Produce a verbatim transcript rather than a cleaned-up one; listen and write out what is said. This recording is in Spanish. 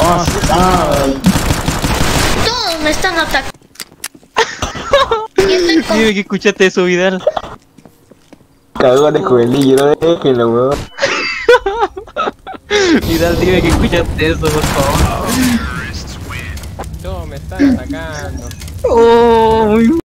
Ah, ah. Todos me están atacando. Y estoy con... Dime que escuchaste eso, Vidal. Cagones juvenil, déjenlo, weón. Vidal, dime que escuchaste eso, por favor. Todos me están atacando. Oh,